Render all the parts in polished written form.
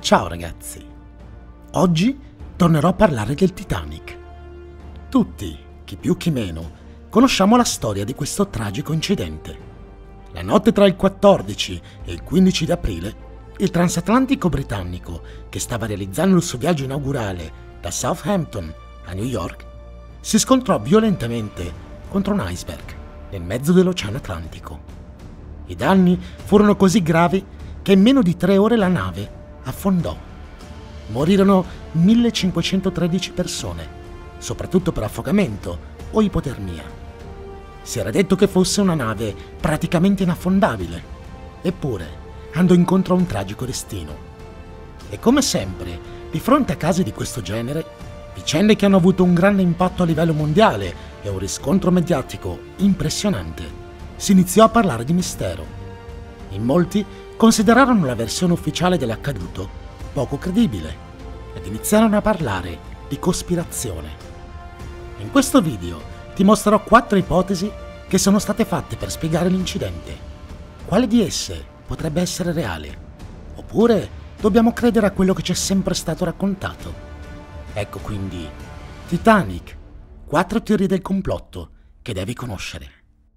Ciao ragazzi, oggi tornerò a parlare del Titanic. Tutti, chi più chi meno, conosciamo la storia di questo tragico incidente. La notte tra il 14 e il 15 di aprile, il transatlantico britannico, che stava realizzando il suo viaggio inaugurale da Southampton a New York, si scontrò violentemente contro un iceberg nel mezzo dell'Oceano Atlantico. I danni furono così gravi che in meno di 3 ore la nave affondò. Morirono 1513 persone, soprattutto per affogamento o ipotermia. Si era detto che fosse una nave praticamente inaffondabile, eppure andò incontro a un tragico destino. E come sempre, di fronte a casi di questo genere, vicende che hanno avuto un grande impatto a livello mondiale e un riscontro mediatico impressionante, si iniziò a parlare di mistero. In molti considerarono la versione ufficiale dell'accaduto poco credibile ed iniziarono a parlare di cospirazione. In questo video ti mostrerò 4 ipotesi che sono state fatte per spiegare l'incidente. Quale di esse potrebbe essere reale? Oppure dobbiamo credere a quello che ci è sempre stato raccontato? Ecco quindi Titanic, 4 teorie del complotto che devi conoscere.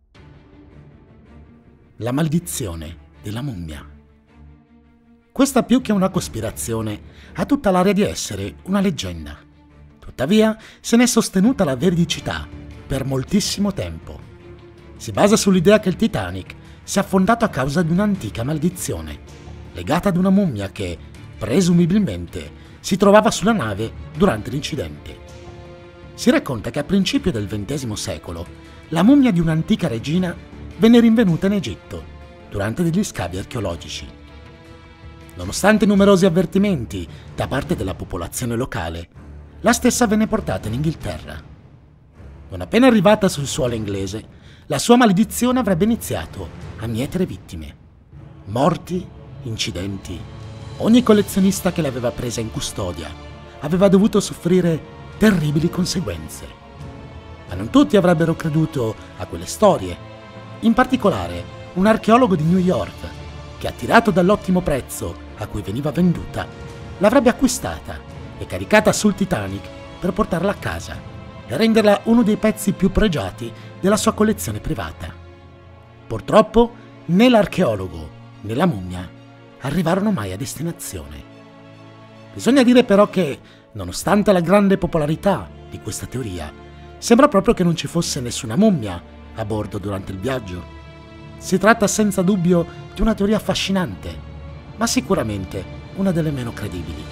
La maledizione della mummia. Questa, più che una cospirazione, ha tutta l'aria di essere una leggenda. Tuttavia, se ne è sostenuta la veridicità per moltissimo tempo. Si basa sull'idea che il Titanic sia affondato a causa di un'antica maledizione, legata ad una mummia che, presumibilmente, si trovava sulla nave durante l'incidente. Si racconta che a principio del XX secolo la mummia di un'antica regina venne rinvenuta in Egitto durante degli scavi archeologici. Nonostante numerosi avvertimenti da parte della popolazione locale, la stessa venne portata in Inghilterra. Non appena arrivata sul suolo inglese, la sua maledizione avrebbe iniziato a mietere vittime. Morti, incidenti. Ogni collezionista che l'aveva presa in custodia aveva dovuto soffrire terribili conseguenze. Ma non tutti avrebbero creduto a quelle storie. In particolare, un archeologo di New York, che attirato dall'ottimo prezzo a cui veniva venduta, l'avrebbe acquistata e caricata sul Titanic per portarla a casa e renderla uno dei pezzi più pregiati della sua collezione privata. Purtroppo, né l'archeologo né la mummia arrivarono mai a destinazione. Bisogna dire però che, nonostante la grande popolarità di questa teoria, sembra proprio che non ci fosse nessuna mummia a bordo durante il viaggio. Si tratta senza dubbio di una teoria affascinante, ma sicuramente una delle meno credibili.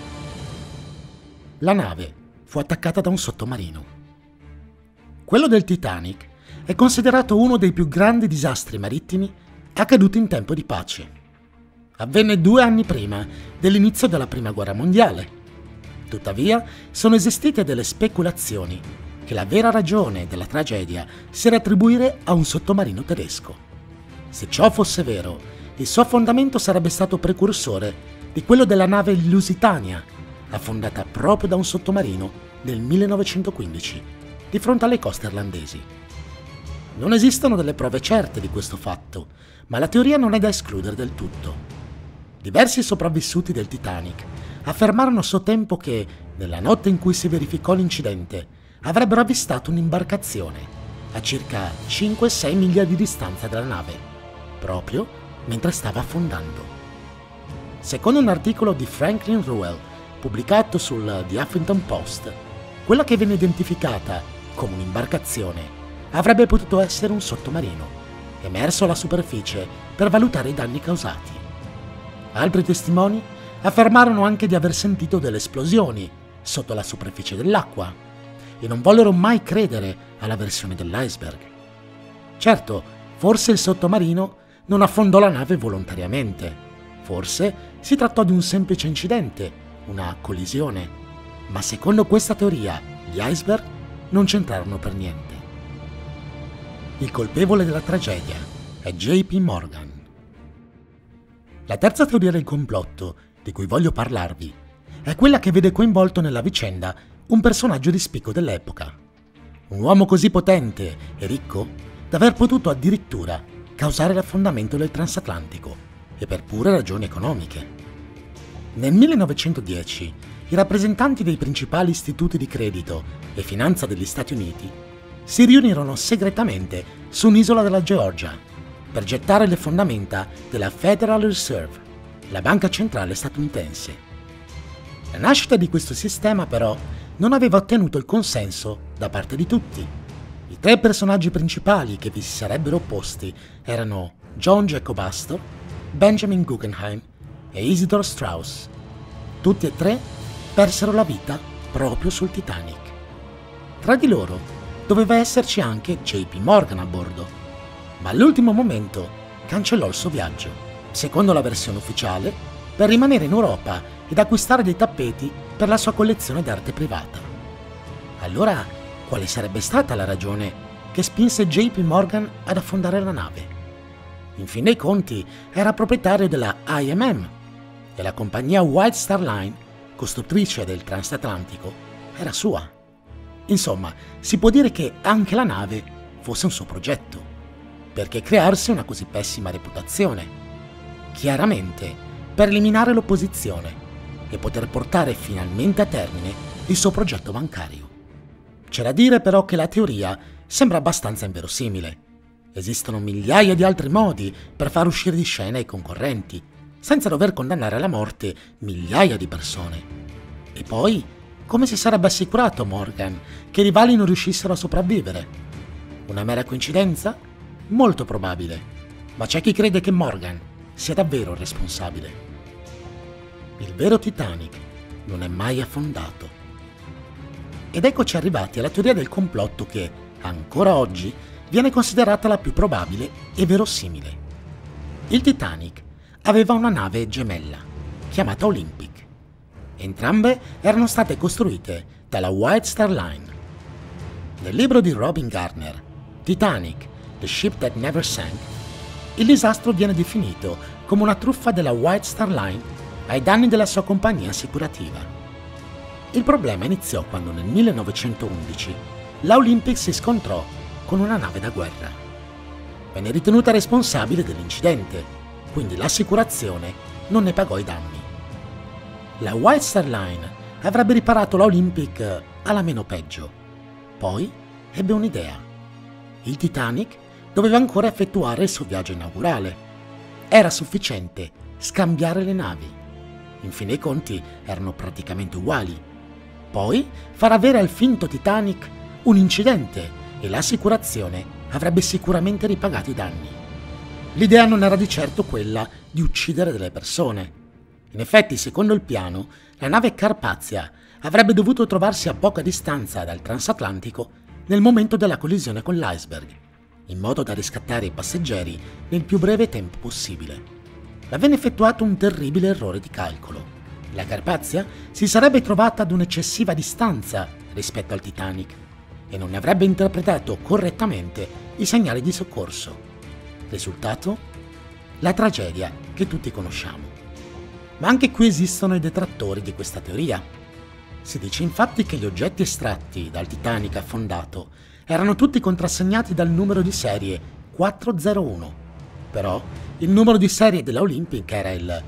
La nave fu attaccata da un sottomarino. Quello del Titanic è considerato uno dei più grandi disastri marittimi accaduti in tempo di pace. Avvenne 2 anni prima dell'inizio della Prima Guerra Mondiale. Tuttavia, sono esistite delle speculazioni che la vera ragione della tragedia si era attribuire a un sottomarino tedesco. Se ciò fosse vero, il suo affondamento sarebbe stato precursore di quello della nave Lusitania, affondata proprio da un sottomarino nel 1915, di fronte alle coste irlandesi. Non esistono delle prove certe di questo fatto, ma la teoria non è da escludere del tutto. Diversi sopravvissuti del Titanic affermarono a suo tempo che, nella notte in cui si verificò l'incidente, avrebbero avvistato un'imbarcazione a circa 5-6 miglia di distanza dalla nave, proprio mentre stava affondando. Secondo un articolo di Franklin Ruel pubblicato sul The Huffington Post, quella che venne identificata come un'imbarcazione avrebbe potuto essere un sottomarino, emerso alla superficie per valutare i danni causati. Altri testimoni affermarono anche di aver sentito delle esplosioni sotto la superficie dell'acqua e non vollero mai credere alla versione dell'iceberg. Certo, forse il sottomarino non affondò la nave volontariamente. Forse si trattò di un semplice incidente, una collisione. Ma secondo questa teoria, gli iceberg non c'entrarono per niente. Il colpevole della tragedia è JP Morgan. La terza teoria del complotto, di cui voglio parlarvi, è quella che vede coinvolto nella vicenda un personaggio di spicco dell'epoca. Un uomo così potente e ricco da aver potuto addirittura causare l'affondamento del transatlantico, e per pure ragioni economiche. Nel 1910 i rappresentanti dei principali istituti di credito e finanza degli Stati Uniti si riunirono segretamente su un'isola della Georgia per gettare le fondamenta della Federal Reserve, la banca centrale statunitense. La nascita di questo sistema però non aveva ottenuto il consenso da parte di tutti. I tre personaggi principali che vi si sarebbero opposti erano John Jacob Astor, Benjamin Guggenheim e Isidor Straus. Tutti e tre persero la vita proprio sul Titanic. Tra di loro doveva esserci anche JP Morgan a bordo, ma all'ultimo momento cancellò il suo viaggio, secondo la versione ufficiale, per rimanere in Europa ed acquistare dei tappeti per la sua collezione d'arte privata. Allora, quale sarebbe stata la ragione che spinse JP Morgan ad affondare la nave? In fin dei conti era proprietario della IMM e la compagnia White Star Line, costruttrice del transatlantico, era sua. Insomma, si può dire che anche la nave fosse un suo progetto. Perché crearsi una così pessima reputazione? Chiaramente per eliminare l'opposizione e poter portare finalmente a termine il suo progetto bancario. C'è da dire però che la teoria sembra abbastanza inverosimile. Esistono migliaia di altri modi per far uscire di scena i concorrenti, senza dover condannare alla morte migliaia di persone. E poi, come si sarebbe assicurato Morgan che i rivali non riuscissero a sopravvivere? Una mera coincidenza? Molto probabile, ma c'è chi crede che Morgan sia davvero il responsabile. Il vero Titanic non è mai affondato. Ed eccoci arrivati alla teoria del complotto che, ancora oggi, viene considerata la più probabile e verosimile. Il Titanic aveva una nave gemella, chiamata Olympic. Entrambe erano state costruite dalla White Star Line. Nel libro di Robin Gardner, Titanic, The Ship That Never Sank, il disastro viene definito come una truffa della White Star Line ai danni della sua compagnia assicurativa. Il problema iniziò quando nel 1911 la Olympic si scontrò con una nave da guerra. Venne ritenuta responsabile dell'incidente, quindi l'assicurazione non ne pagò i danni. La White Star Line avrebbe riparato la Olympic alla meno peggio. Poi ebbe un'idea. Il Titanic doveva ancora effettuare il suo viaggio inaugurale. Era sufficiente scambiare le navi. In fin dei conti erano praticamente uguali. Poi far avere al finto Titanic un incidente e l'assicurazione avrebbe sicuramente ripagato i danni. L'idea non era di certo quella di uccidere delle persone. In effetti, secondo il piano, la nave Carpathia avrebbe dovuto trovarsi a poca distanza dal transatlantico nel momento della collisione con l'iceberg, in modo da riscattare i passeggeri nel più breve tempo possibile. Ma venne effettuato un terribile errore di calcolo. La Carpathia si sarebbe trovata ad un'eccessiva distanza rispetto al Titanic e non ne avrebbe interpretato correttamente i segnali di soccorso. Risultato? La tragedia che tutti conosciamo. Ma anche qui esistono i detrattori di questa teoria. Si dice infatti che gli oggetti estratti dal Titanic affondato erano tutti contrassegnati dal numero di serie 401, però il numero di serie della Olympic era il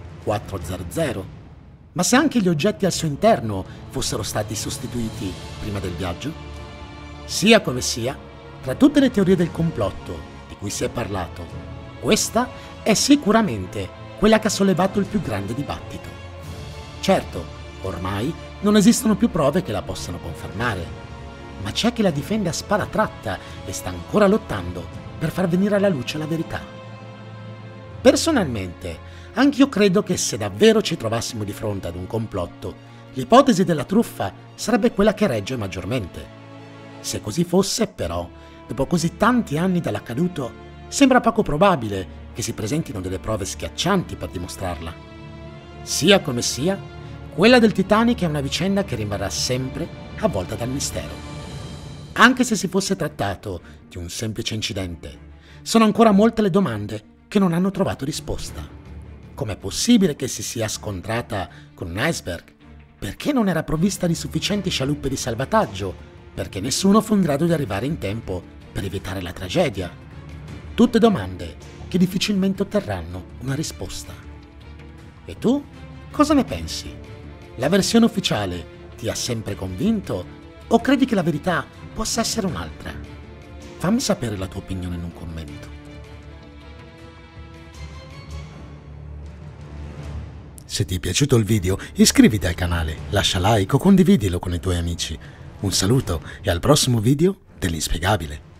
400. Ma se anche gli oggetti al suo interno fossero stati sostituiti prima del viaggio? Sia come sia, tra tutte le teorie del complotto di cui si è parlato, questa è sicuramente quella che ha sollevato il più grande dibattito. Certo, ormai non esistono più prove che la possano confermare, ma c'è chi la difende a spada tratta e sta ancora lottando per far venire alla luce la verità. Personalmente, anch'io credo che se davvero ci trovassimo di fronte ad un complotto, l'ipotesi della truffa sarebbe quella che regge maggiormente. Se così fosse, però, dopo così tanti anni dall'accaduto, sembra poco probabile che si presentino delle prove schiaccianti per dimostrarla. Sia come sia, quella del Titanic è una vicenda che rimarrà sempre avvolta dal mistero. Anche se si fosse trattato di un semplice incidente, sono ancora molte le domande che non hanno trovato risposta. Com'è possibile che si sia scontrata con un iceberg? Perché non era provvista di sufficienti scialuppe di salvataggio? Perché nessuno fu in grado di arrivare in tempo per evitare la tragedia? Tutte domande che difficilmente otterranno una risposta. E tu? Cosa ne pensi? La versione ufficiale ti ha sempre convinto o credi che la verità possa essere un'altra? Fammi sapere la tua opinione in un commento. Se ti è piaciuto il video, iscriviti al canale, lascia like o condividilo con i tuoi amici. Un saluto e al prossimo video dell'inspiegabile.